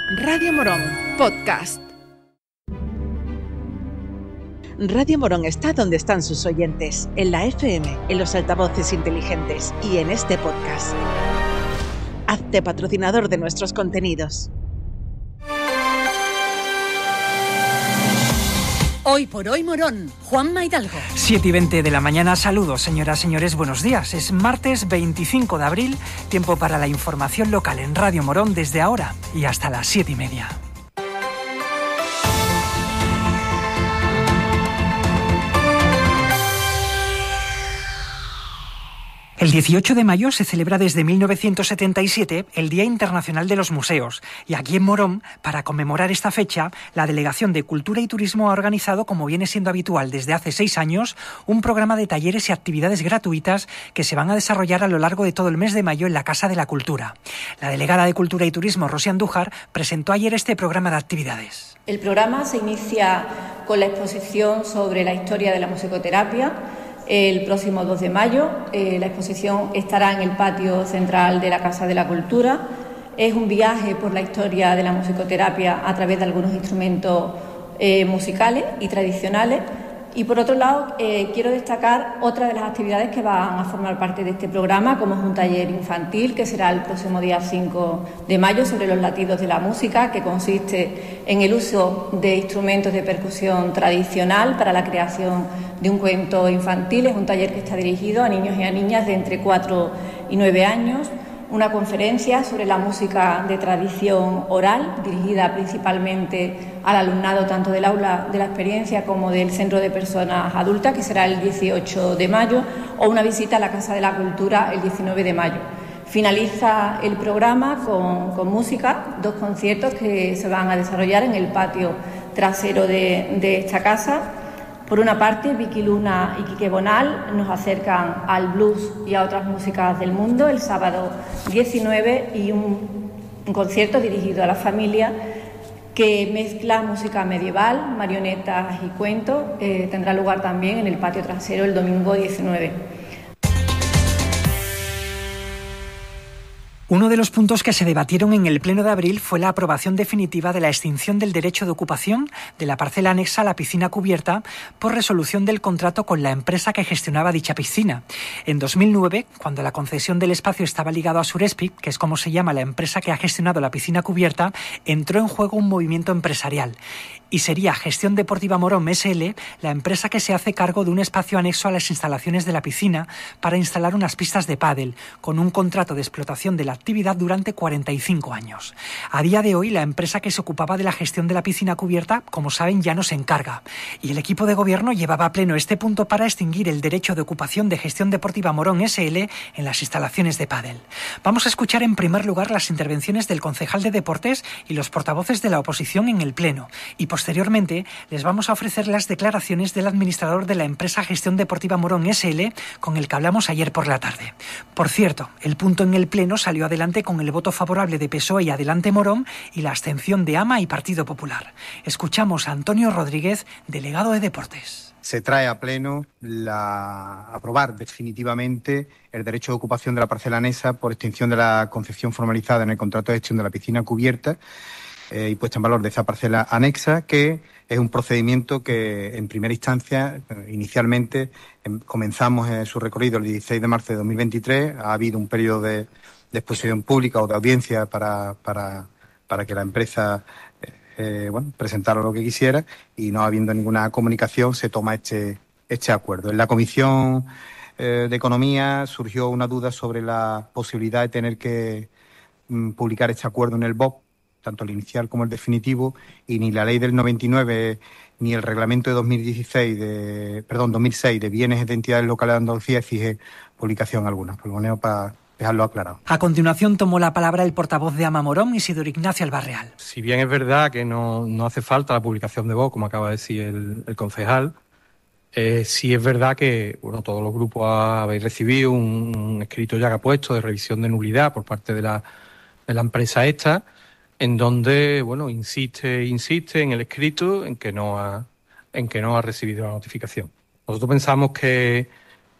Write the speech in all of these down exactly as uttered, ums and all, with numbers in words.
Radio Morón Podcast. Radio Morón está donde están sus oyentes, en la F M, en los altavoces inteligentes y en este podcast. Hazte patrocinador de nuestros contenidos. Hoy por hoy Morón, Juanma Hidalgo. siete y veinte de la mañana, saludos señoras, señores, buenos días. Es martes veinticinco de abril, tiempo para la información local en Radio Morón desde ahora y hasta las siete y media. El dieciocho de mayo se celebra desde mil novecientos setenta y siete el Día Internacional de los Museos y aquí en Morón, para conmemorar esta fecha, la Delegación de Cultura y Turismo ha organizado, como viene siendo habitual desde hace seis años, un programa de talleres y actividades gratuitas que se van a desarrollar a lo largo de todo el mes de mayo en la Casa de la Cultura. La delegada de Cultura y Turismo, Rosy Andújar, presentó ayer este programa de actividades. El programa se inicia con la exposición sobre la historia de la musicoterapia. El próximo dos de mayo, eh, la exposición estará en el patio central de la Casa de la Cultura. Es un viaje por la historia de la musicoterapia a través de algunos instrumentos eh, musicales y tradicionales. Y por otro lado, eh, quiero destacar otra de las actividades que van a formar parte de este programa, como es un taller infantil que será el próximo día cinco de mayo sobre los latidos de la música, que consiste en el uso de instrumentos de percusión tradicional para la creación de un cuento infantil. Es un taller que está dirigido a niños y a niñas de entre cuatro y nueve años. Una conferencia sobre la música de tradición oral, dirigida principalmente al alumnado tanto del aula de la experiencia como del Centro de Personas Adultas, que será el dieciocho de mayo, o una visita a la Casa de la Cultura el diecinueve de mayo. Finaliza el programa con, con música, dos conciertos que se van a desarrollar en el patio trasero de, de esta casa. Por una parte, Vicky Luna y Quique Bonal nos acercan al blues y a otras músicas del mundo el sábado diecinueve, y un, un concierto dirigido a la familia que mezcla música medieval, marionetas y cuentos. Eh, tendrá lugar también en el patio trasero el domingo diecinueve. Uno de los puntos que se debatieron en el Pleno de abril fue la aprobación definitiva de la extinción del derecho de ocupación de la parcela anexa a la piscina cubierta por resolución del contrato con la empresa que gestionaba dicha piscina. En dos mil nueve, cuando la concesión del espacio estaba ligado a Surespi, que es como se llama la empresa que ha gestionado la piscina cubierta, entró en juego un movimiento empresarial. Y sería Gestión Deportiva Morón S L la empresa que se hace cargo de un espacio anexo a las instalaciones de la piscina para instalar unas pistas de pádel, con un contrato de explotación de la actividad durante cuarenta y cinco años. A día de hoy, la empresa que se ocupaba de la gestión de la piscina cubierta, como saben, ya no se encarga. Y el equipo de gobierno llevaba a pleno este punto para extinguir el derecho de ocupación de Gestión Deportiva Morón S L en las instalaciones de pádel. Vamos a escuchar en primer lugar las intervenciones del concejal de Deportes y los portavoces de la oposición en el Pleno. Y posteriormente les vamos a ofrecer las declaraciones del administrador de la empresa Gestión Deportiva Morón S L con el que hablamos ayer por la tarde. Por cierto, el punto en el Pleno salió adelante con el voto favorable de P S O E y Adelante Morón y la abstención de AMA y Partido Popular. Escuchamos a Antonio Rodríguez, delegado de Deportes. Se trae a pleno la aprobar definitivamente el derecho de ocupación de la parcela anexa por extinción de la concesión formalizada en el contrato de gestión de la piscina cubierta eh, y puesta en valor de esa parcela anexa, que es un procedimiento que en primera instancia, inicialmente, em, comenzamos en su recorrido el dieciséis de marzo de dos mil veintitrés. Ha habido un periodo de de exposición pública o de audiencia para, para, para que la empresa eh, bueno, presentara lo que quisiera, y no habiendo ninguna comunicación se toma este, este acuerdo. En la Comisión eh, de Economía surgió una duda sobre la posibilidad de tener que mm, publicar este acuerdo en el B O P, tanto el inicial como el definitivo, y ni la ley del noventa y nueve ni el reglamento de dos mil dieciséis de, perdón, dos mil seis de bienes de entidades locales de Andalucía exige publicación alguna, por lo menos para dejarlo aclarado. A continuación tomó la palabra el portavoz de AMA Morón, Isidoro Ignacio Albarreal. Si bien es verdad que no, no hace falta la publicación de voz, como acaba de decir el, el concejal, eh, sí es verdad que bueno, todos los grupos habéis recibido un, un escrito ya que ha puesto de revisión de nulidad por parte de la, de la empresa esta, en donde bueno insiste insiste en el escrito en que no ha, en que no ha recibido la notificación. Nosotros pensamos que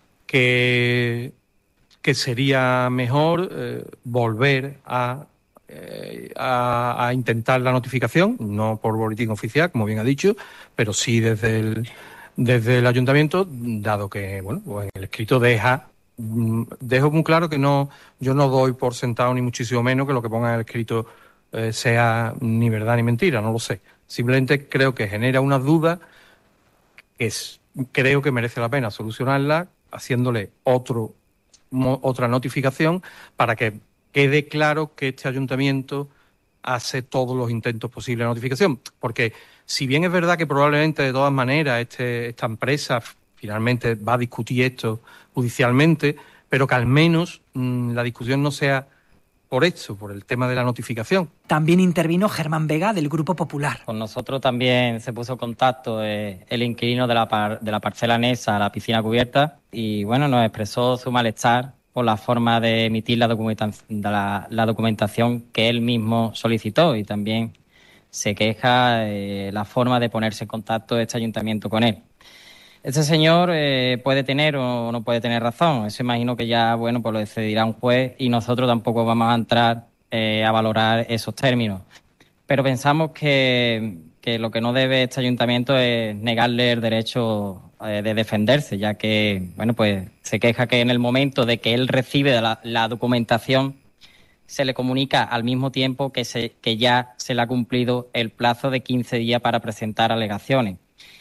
que que sería mejor eh, volver a eh, a, a intentar la notificación, no por boletín oficial, como bien ha dicho, pero sí desde el, desde el ayuntamiento, dado que, bueno, pues el escrito deja, dejo muy claro que no, yo no doy por sentado ni muchísimo menos que lo que ponga en el escrito eh, sea ni verdad ni mentira, no lo sé. Simplemente creo que genera unas dudas que es, creo que merece la pena solucionarla haciéndole otro, mo, otra notificación para que quede claro que este ayuntamiento hace todos los intentos posibles de notificación. Porque si bien es verdad que probablemente de todas maneras este, esta empresa finalmente va a discutir esto judicialmente, pero que al menos mmm, la discusión no sea por esto, por el tema de la notificación. También intervino Germán Vega, del Grupo Popular. Con nosotros también se puso en contacto eh, el inquilino de la, par, de la parcela anexa a la piscina cubierta y bueno, nos expresó su malestar por la forma de emitir la, documenta la, la documentación que él mismo solicitó y también se queja de eh, la forma de ponerse en contacto de este ayuntamiento con él. Este señor eh, puede tener o no puede tener razón, eso imagino que ya bueno pues lo decidirá un juez y nosotros tampoco vamos a entrar eh, a valorar esos términos. Pero pensamos que, que lo que no debe este ayuntamiento es negarle el derecho eh, de defenderse, ya que bueno pues se queja que en el momento de que él recibe la, la documentación se le comunica al mismo tiempo que, se, que ya se le ha cumplido el plazo de quince días para presentar alegaciones.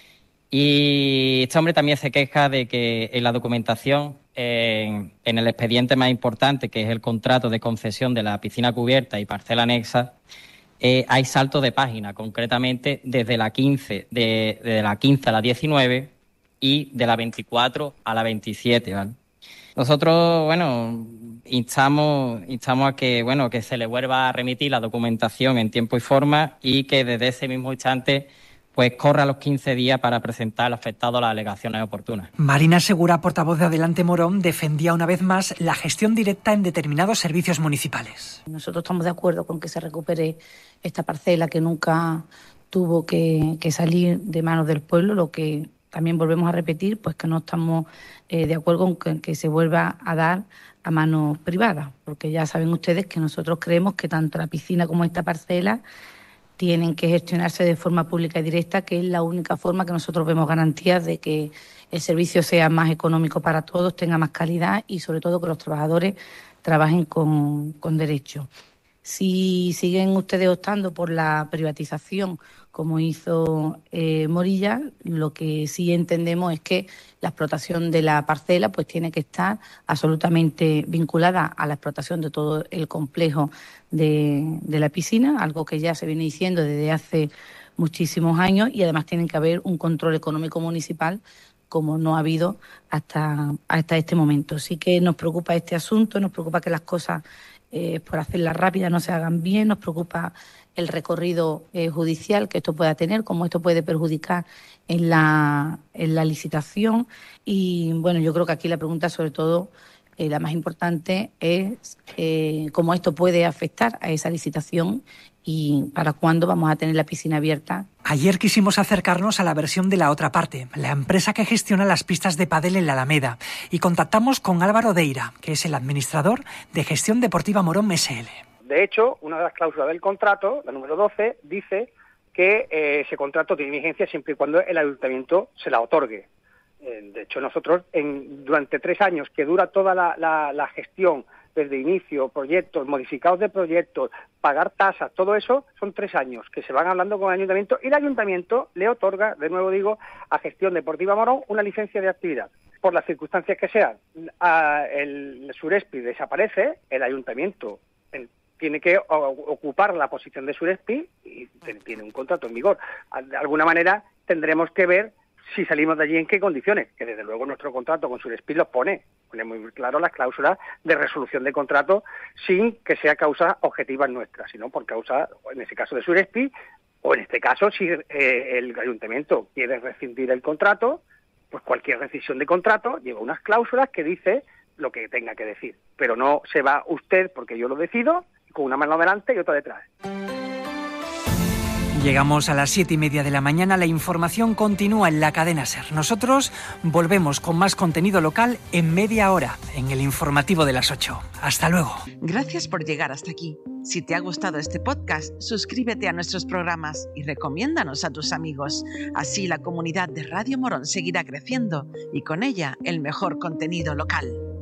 Y este hombre también se queja de que en la documentación, eh, en el expediente más importante, que es el contrato de concesión de la piscina cubierta y parcela anexa, eh, hay salto de página, concretamente desde la quince, de, de la quince a la diecinueve y de la veinticuatro a la veintisiete, ¿vale? Nosotros, bueno, instamos, instamos a que, bueno, que se le vuelva a remitir la documentación en tiempo y forma y que desde ese mismo instante pues corra los quince días para presentar al afectado las alegaciones oportunas. Marina Segura, portavoz de Adelante Morón, defendía una vez más la gestión directa en determinados servicios municipales. Nosotros estamos de acuerdo con que se recupere esta parcela que nunca tuvo que, que salir de manos del pueblo, lo que también volvemos a repetir, pues que no estamos eh, de acuerdo con que, que se vuelva a dar a manos privadas, porque ya saben ustedes que nosotros creemos que tanto la piscina como esta parcela tienen que gestionarse de forma pública y directa, que es la única forma que nosotros vemos garantías de que el servicio sea más económico para todos, tenga más calidad y sobre todo que los trabajadores trabajen con, con derecho. Si siguen ustedes optando por la privatización, como hizo eh, Morilla, lo que sí entendemos es que la explotación de la parcela pues tiene que estar absolutamente vinculada a la explotación de todo el complejo de, de la piscina, algo que ya se viene diciendo desde hace muchísimos años, y además tiene que haber un control económico municipal como no ha habido hasta, hasta este momento. Sí que nos preocupa este asunto, nos preocupa que las cosas Eh, por hacerlas rápidas no se hagan bien, nos preocupa el recorrido eh, judicial que esto pueda tener, cómo esto puede perjudicar en la, en la licitación. Y bueno, yo creo que aquí la pregunta sobre todo, eh, la más importante es eh, cómo esto puede afectar a esa licitación y para cuándo vamos a tener la piscina abierta. Ayer quisimos acercarnos a la versión de la otra parte, la empresa que gestiona las pistas de pádel en la Alameda, y contactamos con Álvaro Deira, que es el administrador de Gestión Deportiva Morón S L. De hecho, una de las cláusulas del contrato, la número doce, dice que eh, ese contrato tiene vigencia siempre y cuando el ayuntamiento se la otorgue. Eh, de hecho, nosotros, en, durante tres años que dura toda la, la, la gestión, desde inicio, proyectos, modificados de proyectos, pagar tasas, todo eso son tres años que se van hablando con el ayuntamiento y el ayuntamiento le otorga, de nuevo digo, a Gestión Deportiva Morón una licencia de actividad. Por las circunstancias que sean, a el Surespi desaparece, el ayuntamiento el, tiene que o, ocupar la posición de Surespi y tiene un contrato en vigor. De alguna manera tendremos que ver si salimos de allí en qué condiciones, que desde luego nuestro contrato con Surespi los pone, pone muy claro las cláusulas de resolución de contrato sin que sea causa objetivas nuestras, sino por causa, en ese caso de Surespi, o en este caso si eh, el ayuntamiento quiere rescindir el contrato, pues cualquier rescisión de contrato lleva unas cláusulas que dice lo que tenga que decir, pero no se va usted porque yo lo decido, con una mano delante y otra detrás. Llegamos a las siete y media de la mañana, la información continúa en la cadena SER. Nosotros volvemos con más contenido local en media hora, en el informativo de las ocho. Hasta luego. Gracias por llegar hasta aquí. Si te ha gustado este podcast, suscríbete a nuestros programas y recomiéndanos a tus amigos. Así la comunidad de Radio Morón seguirá creciendo y con ella el mejor contenido local.